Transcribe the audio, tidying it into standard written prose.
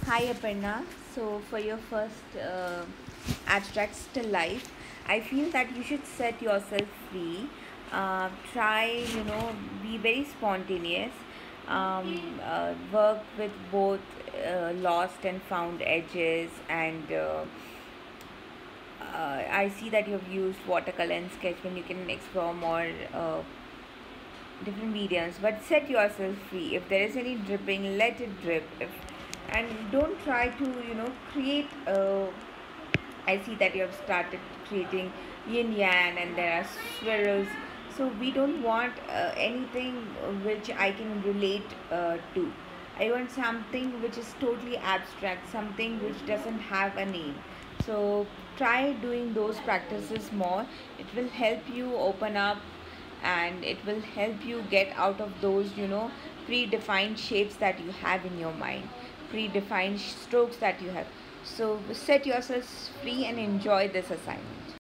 Hi Aparna. So for your first abstract still life, I feel that you should set yourself free. Try, be very spontaneous. Work with both lost and found edges, and I see that you've used watercolor and sketch when you can explore more different mediums, but set yourself free. If there is any dripping, let it drip. And don't try to create. I see that you have started creating yin yang and there are swirls. So we don't want anything which I can relate to. I want something which is totally abstract, something which doesn't have a name. So try doing those practices more. It will help you open up, and it will help you get out of those predefined shapes that you have in your mind, predefined strokes that you have. So set yourselves free and enjoy this assignment.